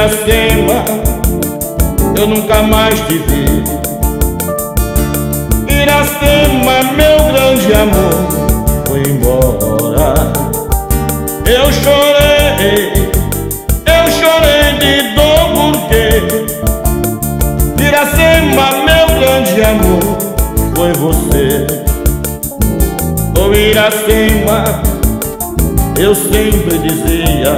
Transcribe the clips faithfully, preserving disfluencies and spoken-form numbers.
Iracema, eu nunca mais te vi. Iracema, meu grande amor, foi embora. Eu chorei, eu chorei de dor porque Iracema, meu grande amor, foi você. Oh Iracema, eu sempre dizia: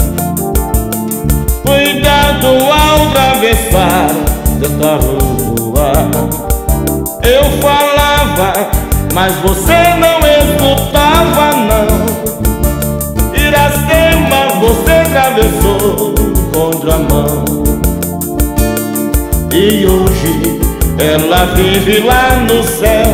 cuidado ao atravessar esta rua. Eu falava, mas você não escutava não. Iracema, você atravessou contramão. E hoje ela vive lá no céu.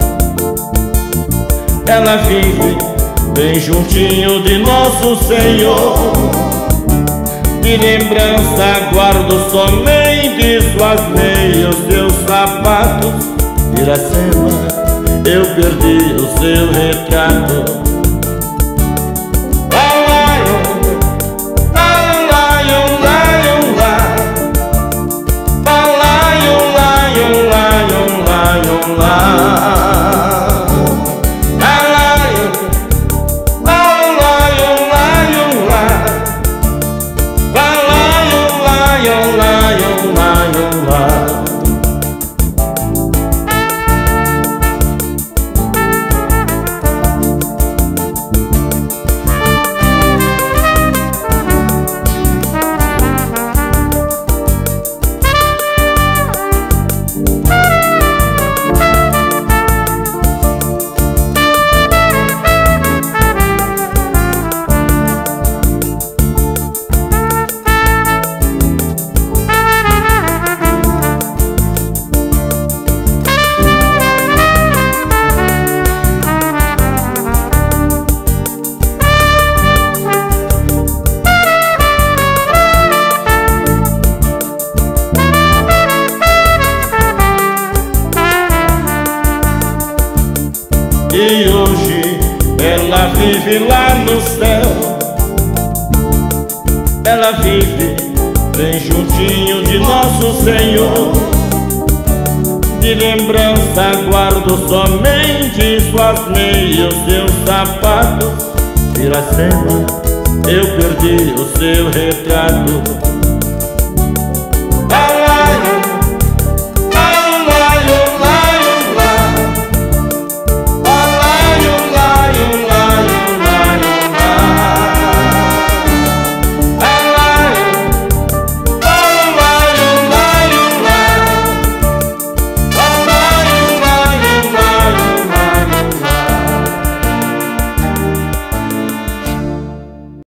Ela vive bem juntinho de nosso Senhor. De lembrança guardo somente suas meias, seus sapatos. Iracema, eu perdi o seu retrato. E hoje ela vive lá no céu. Ela vive bem juntinho de nosso Senhor. De lembrança guardo somente suas meias, seus sapatos. Iracema, eu perdi o seu retrato.